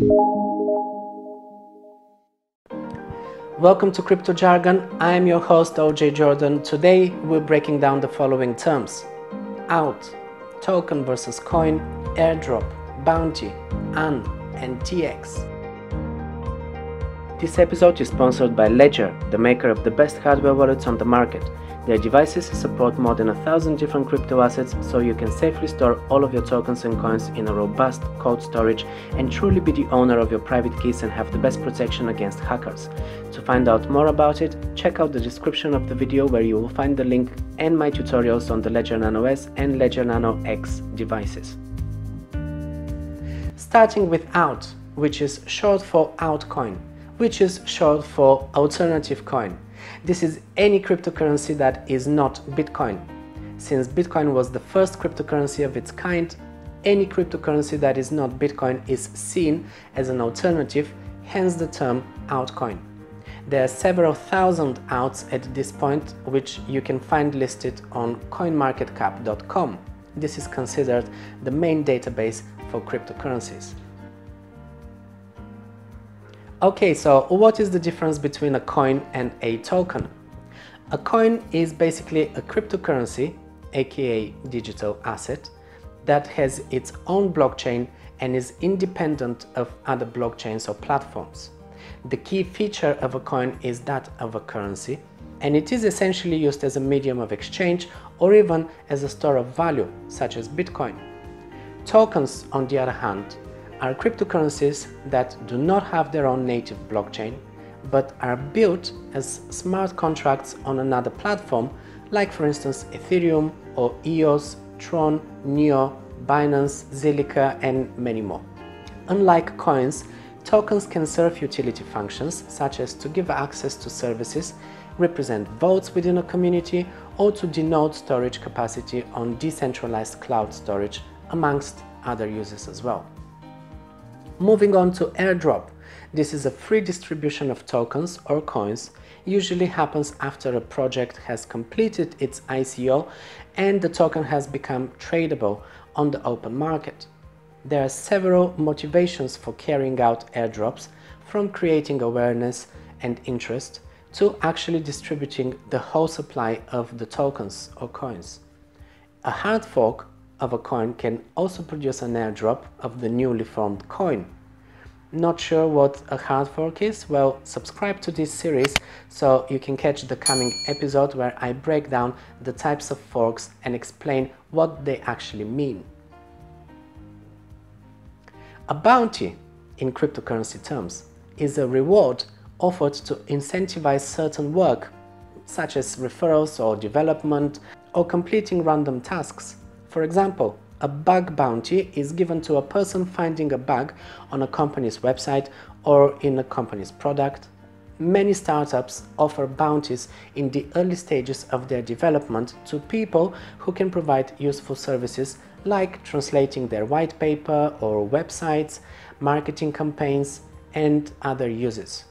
Welcome to Crypto Jargon. I am your host OJ Jordan. Today we're breaking down the following terms: out, token versus coin, airdrop, bounty, un, and TX. This episode is sponsored by Ledger, the maker of the best hardware wallets on the market. Their devices support more than 1,000 different crypto assets, so you can safely store all of your tokens and coins in a robust cold storage and truly be the owner of your private keys and have the best protection against hackers. To find out more about it, check out the description of the video where you will find the link and my tutorials on the Ledger Nano S and Ledger Nano X devices. Starting with out, which is short for altcoin, which is short for alternative coin. This is any cryptocurrency that is not Bitcoin. Since Bitcoin was the first cryptocurrency of its kind, any cryptocurrency that is not Bitcoin is seen as an alternative, hence the term altcoin. There are several thousand outs at this point, which you can find listed on coinmarketcap.com. This is considered the main database for cryptocurrencies. Okay, so what is the difference between a coin and a token? A coin is basically a cryptocurrency, aka digital asset, that has its own blockchain and is independent of other blockchains or platforms. The key feature of a coin is that of a currency, and it is essentially used as a medium of exchange or even as a store of value, such as Bitcoin. Tokens, on the other hand, are cryptocurrencies that do not have their own native blockchain, but are built as smart contracts on another platform, like for instance Ethereum or EOS, Tron, Neo, Binance, Zilliqa, and many more. Unlike coins, tokens can serve utility functions, such as to give access to services, represent votes within a community, or to denote storage capacity on decentralized cloud storage, amongst other uses as well. Moving on to airdrop. This is a free distribution of tokens or coins, usually happens after a project has completed its ICO and the token has become tradable on the open market. There are several motivations for carrying out airdrops, from creating awareness and interest to actually distributing the whole supply of the tokens or coins. A hard fork of a coin can also produce an airdrop of the newly formed coin. Not sure what a hard fork is? Well, subscribe to this series so you can catch the coming episode where I break down the types of forks and explain what they actually mean. A bounty, in cryptocurrency terms, is a reward offered to incentivize certain work, such as referrals or development or completing random tasks. For example, a bug bounty is given to a person finding a bug on a company's website or in a company's product. Many startups offer bounties in the early stages of their development to people who can provide useful services like translating their white paper or websites, marketing campaigns, and other uses.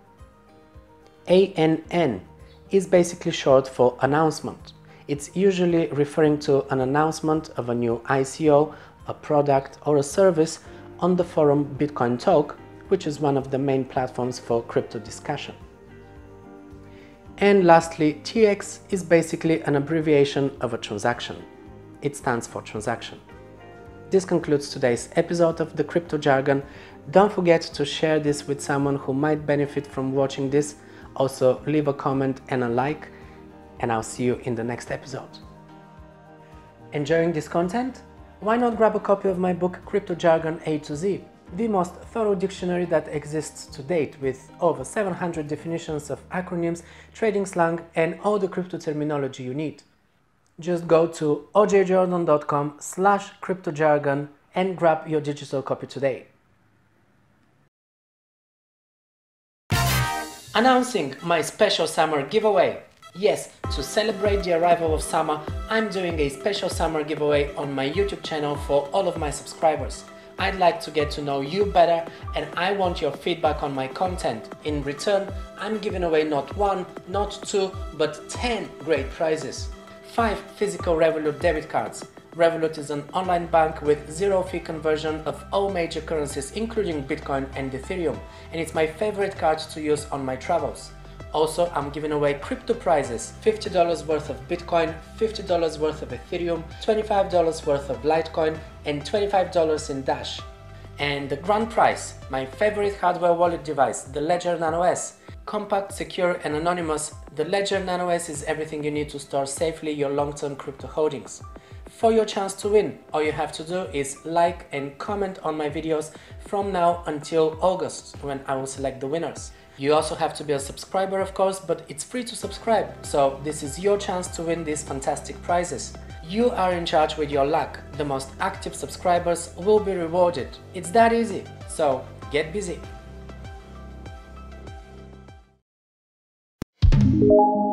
ANN is basically short for announcement. It's usually referring to an announcement of a new ICO, a product, or a service on the forum Bitcoin Talk, which is one of the main platforms for crypto discussion. And lastly, TX is basically an abbreviation of a transaction. It stands for transaction. This concludes today's episode of the Crypto Jargon. Don't forget to share this with someone who might benefit from watching this. Also, leave a comment and a like, and I'll see you in the next episode. Enjoying this content? Why not grab a copy of my book Crypto Jargon A to Z, the most thorough dictionary that exists to date, with over 700 definitions of acronyms, trading slang, and all the crypto terminology you need. Just go to ojjordan.com/cryptojargon and grab your digital copy today. Announcing my special summer giveaway. Yes, to celebrate the arrival of summer, I'm doing a special summer giveaway on my YouTube channel for all of my subscribers. I'd like to get to know you better, and I want your feedback on my content. In return, I'm giving away not 1, not 2, but 10 great prizes. 5 physical Revolut debit cards, Revolut is an online bank with zero fee conversion of all major currencies including Bitcoin and Ethereum, and it's my favorite card to use on my travels. Also, I'm giving away crypto prizes, $50 worth of Bitcoin, $50 worth of Ethereum, $25 worth of Litecoin, and $25 in Dash. And the grand prize, my favorite hardware wallet device, the Ledger Nano S. Compact, secure, and anonymous, the Ledger Nano S is everything you need to store safely your long-term crypto holdings. For your chance to win, all you have to do is like and comment on my videos from now until August, when I will select the winners. You also have to be a subscriber, of course, but it's free to subscribe, so this is your chance to win these fantastic prizes. You are in charge with your luck. The most active subscribers will be rewarded. It's that easy, so get busy.